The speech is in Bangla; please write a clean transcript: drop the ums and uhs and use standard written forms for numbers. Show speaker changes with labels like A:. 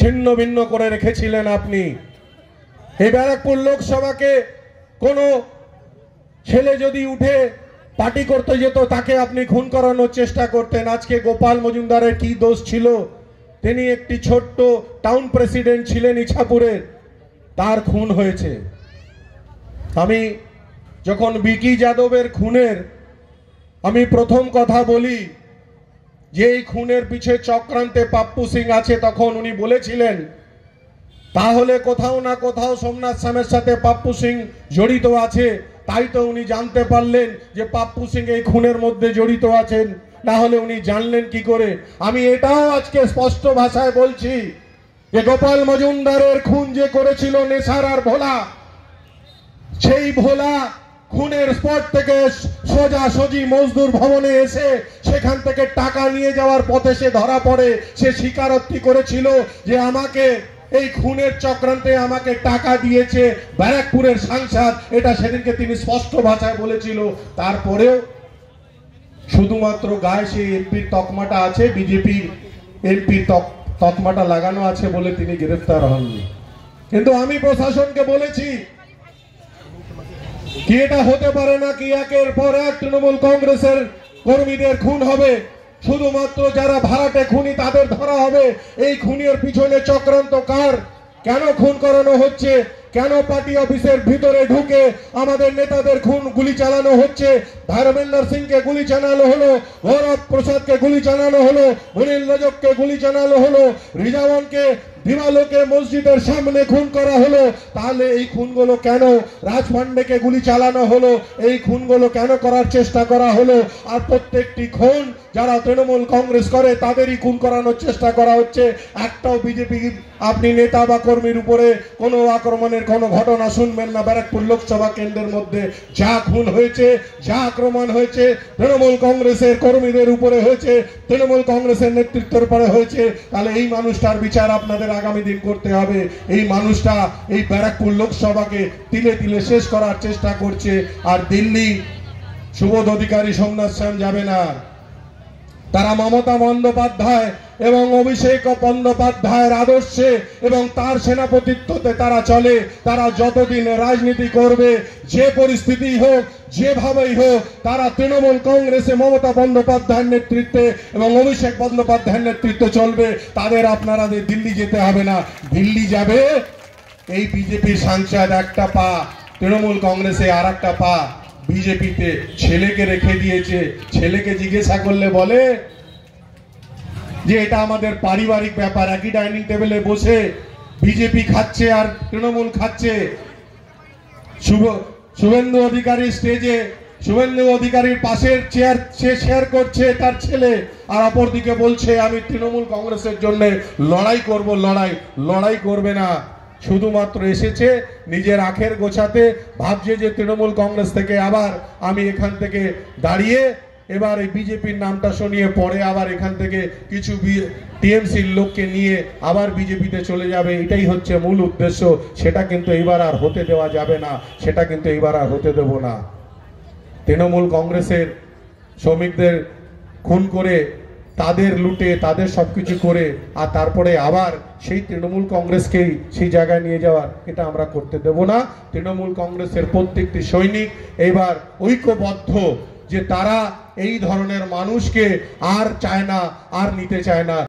A: ছিন্ন ভিন্ন করে রেখেছিলেন আপনি। এই ব্যারাকপুর লোকসভাকে কোনো ছেলে যদি উঠে পার্টি করতে যেত তাকে আপনি খুন করানোর চেষ্টা করতেন। আজকে গোপাল মজুমদারের কি দোষ ছিল? তিনি একটি ছোট্ট টাউন প্রেসিডেন্ট ছিলেন ইছাপুরের, তার খুন হয়েছে। আমি যখন বিকি যাদবের খুনের আমি প্রথম কথা বলি যে এই খুনের পিছে চক্রান্তে পাপ্পু সিং আছে, তখন উনি বলেছিলেন তাহলে কোথাও না কোথাও সোমনাথ স্যামের সাথে পাপ্পু সিং জড়িত আছে। তাই তো উনি জানতে পারলেন যে পাপ্পু সিং এই খুনের মধ্যে জড়িত আছেন, না হলে উনি জানলেন কি করে? আমি এটাও আজকে স্পষ্ট ভাষায় বলছি যে গোপাল মজুমদারের খুন যে করেছিল নেশার আর ভোলা, সেই ভোলা খুনের স্পট থেকে সোজাসুজি মজদুর ভবনে এসে সেখান থেকে টাকা নিয়ে যাওয়ার পথে সে ধরা পড়ে। সে স্বীকারোক্তি করেছিল যে আমাকে এই খুনের চক্রান্তে আমাকে টাকা দিয়েছে ব্যারাকপুরের সাংসদ, এটা সেদিনকে তিনি স্পষ্ট ভাষায় বলেছিল। তারপরেও শুধুমাত্র গায়ে সেই এমপির তকমাটা আছে, বিজেপির এমপির তকমাটা লাগানো আছে বলে তিনি গ্রেফতার হননি। কিন্তু আমি প্রশাসনকে বলেছি কি এটা হতে পারে না কি একের পর এক তৃণমূল কংগ্রেসের কর্মীদের খুন হবে, শুধুমাত্র যারা ভাড়াটে খুনি তাদের ধরা হবে। এই খুনের পিছনে চক্রান্ত কার? কেন খুন করানো হচ্ছে? কেন পার্টি অফিসের ভিতরে ঢুকে আমাদের নেতাদের খুন গুলি চালানো হচ্ছে? ধর্মেন্দ্র সিংকে গুলি চালানো হলো, গৌরব প্রসাদকে গুলি চালানো হলো, মুনিল রজককে গুলি চালানো হলো, রিজাওয়ানকে দিমালোকে মসজিদের সামনে খুন করা হলো। তাহলে এই খুনগুলো কেন? রাজ পান্ডেকে গুলি চালানো হলো, এই খুনগুলো কেন করার চেষ্টা করা হলো? আর প্রত্যেকটি খুন যারা তৃণমূল কংগ্রেস করে তাদেরই খুন করানোর চেষ্টা করা হচ্ছে। একটাও বিজেপি আপনি নেতা বা কর্মীর উপরে কোনো আক্রমণের কোনো ঘটনা শুনবেন না। ব্যারাকপুর লোকসভা কেন্দ্রের মধ্যে যা খুন হয়েছে, যা আক্রমণ হয়েছে, তৃণমূল কংগ্রেসের কর্মীদের উপরে হয়েছে, তৃণমূল কংগ্রেসের নেতৃত্বের উপরে হয়েছে। তাহলে এই মানুষটার বিচার আপনাদের আগামী দিন করতে হবে। এই মানুষটা এই ব্যারাকপুর লোকসভাকে তিলে তিলে শেষ করার চেষ্টা করছে। আর দিল্লি সুবোধ অধিকারী, সোমনাথ শ্যাম যাবে না। তারা মমতা বন্দ্যোপাধ্যায় এবং অভিষেক বন্দ্যোপাধ্যায়ের আদর্শে এবং তার সেনাপতিত্বতে তারা চলে। তারা যতদিন রাজনীতি করবে, যে পরিস্থিতি হোক, যেভাবেই হোক, তারা তৃণমূল কংগ্রেসে মমতা বন্দ্যোপাধ্যায়ের নেতৃত্বে এবং অভিষেক বন্দ্যোপাধ্যায়ের নেতৃত্বে চলবে। তাদের আপনারা দিল্লি যেতে হবে না। দিল্লি যাবে এই বিজেপির সাংসদ একটা পা, তৃণমূল কংগ্রেসে আর একটা পা। বিজেপিতে ছেলেকে রেখে দিয়েছে। ছেলেকে জিজ্ঞাসা করলে বলে যে এটা আমাদের পারিবারিক ব্যাপার। একই ডাইনিং টেবিলে বসে বিজেপি খাচ্ছে আর তৃণমূল খাচ্ছে। শুভেন্দু অধিকারী স্টেজে, শুভেন্দু অধিকারীর পাশের চেয়ার সে শেয়ার করছে তার ছেলে, আর অপরদিকে বলছে আমি তৃণমূল কংগ্রেসের জন্য লড়াই করব। লড়াই করবে না, শুধুমাত্র এসেছে নিজের আখের গোছাতে। ভাবছে যে তৃণমূল কংগ্রেস থেকে আবার আমি এখান থেকে দাঁড়িয়ে এবার এই বিজেপির নামটা শুনিয়ে পরে আবার এখান থেকে কিছু টিএমসির লোককে নিয়ে আবার বিজেপিতে চলে যাবে। এটাই হচ্ছে মূল উদ্দেশ্য। সেটা কিন্তু এইবার আর হতে দেওয়া যাবে না, সেটা কিন্তু এইবার আর হতে দেব না। তৃণমূল কংগ্রেসের শ্রমিকদের খুন করে, তাদের লুটে, তাদের সবকিছু করে, আর তারপরে আবার সেই তৃণমূল কংগ্রেসকেই সেই জায়গায় নিয়ে যাওয়ার, এটা আমরা করতে দেব না। তৃণমূল কংগ্রেসের প্রত্যেকটি সৈনিক এবার ঐক্যবদ্ধ যে তারা এই ধরনের মানুষকে আর চায় না, আর নিতে চায় না।